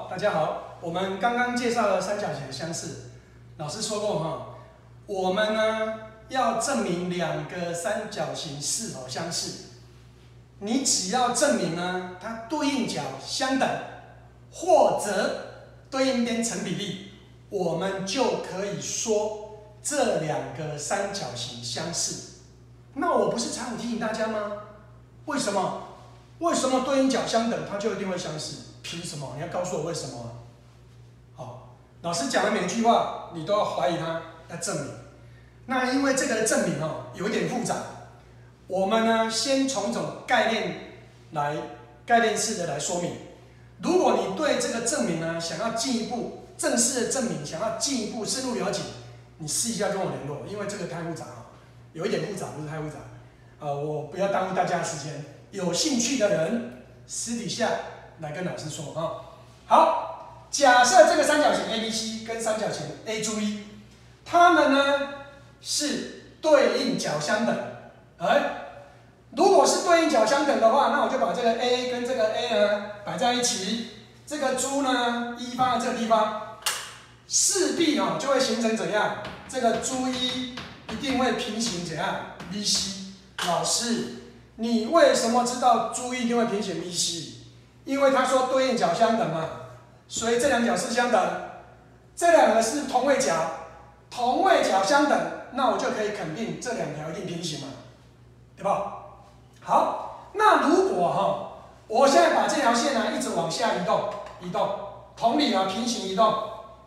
大家好。我们刚刚介绍了三角形的相似，老师说过哈，我们呢要证明两个三角形是否相似，你只要证明呢它对应角相等，或者对应边成比例，我们就可以说这两个三角形相似。那我不是常提醒大家吗？为什么？为什么对应角相等，它就一定会相似？凭什么？你要告诉我为什么啊？好，老师讲的每一句话，你都要怀疑它，要证明。那因为这个的证明哦，有一点复杂，我们呢先从一种概念式的来说明。如果你对这个证明呢想要进一步正式的证明，想要进一步深入了解，你试一下跟我联络，因为这个太复杂了，有一点复杂，不是太复杂。我不要耽误大家的时间。有兴趣的人私底下来跟老师说啊。好，假设这个三角形 ABC 跟三角形 A 注意，它们呢是对应角相等。如果是对应角相等的话，那我就把这个 A 跟这个 A 呢摆在一起，这个珠呢一放在这个地方，势必就会形成怎样？这个珠一定会平行怎样 ？BC。老师，你为什么知道珠一定会平行 BC？ 因为他说对应角相等嘛，所以这两角是相等。这两个是同位角，同位角相等，那我就可以肯定这两条一定平行嘛，对吧？好，那如果我现在把这条线呢一直往下移动，同理呢平行移动，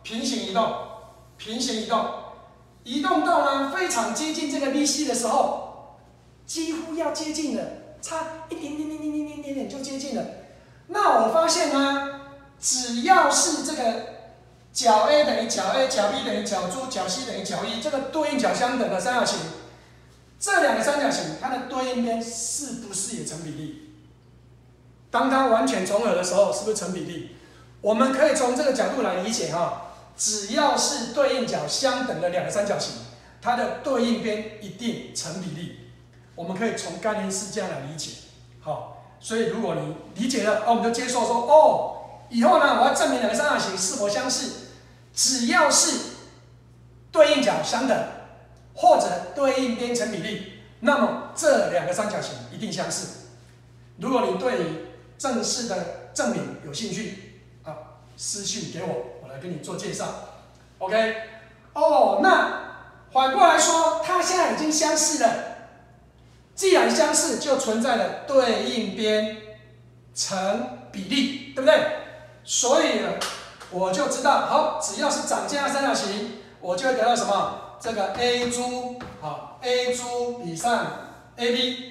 移动到呢非常接近这个 BC 的时候，几乎要接近了，差一点就接近了。那我发现呢，只要是这个角 A 等于角 A， 角 B 等于角珠，角 C 等于角一，这个对应角相等的三角形，这两个三角形它的对应边是不是也成比例？当它完全重合的时候，是不是成比例？我们可以从这个角度来理解只要是对应角相等的两个三角形，它的对应边一定成比例。我们可以从概念式这样来理解。好，所以如果你理解了，我们就接受说，以后呢，我要证明两个三角形是否相似，只要是对应角相等，或者对应边成比例，那么这两个三角形一定相似。如果你对正式的证明有兴趣，私讯给我，我来跟你做介绍。OK， 那反过来说，它现在已经相似了。既然相似，就存在了对应边成比例，对不对？所以呢，我就知道，好，只要是长这样的三角形，我就会得到什么？这个 A 珠，A 珠比上 AB，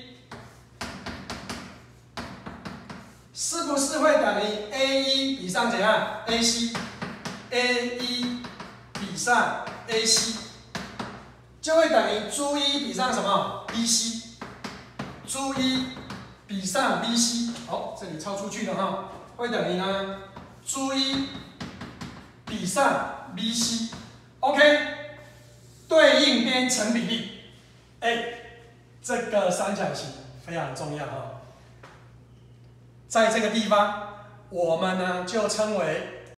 是不是会等于 A1 比上怎样 ？AC，A1 比上 AC， 就会等于珠一比上什么 ？BC。珠一比上 BC， 好，这里抄出去了会等于呢珠一比上 BC，OK， 对应边成比例，这个三角形非常重要在这个地方我们呢就称为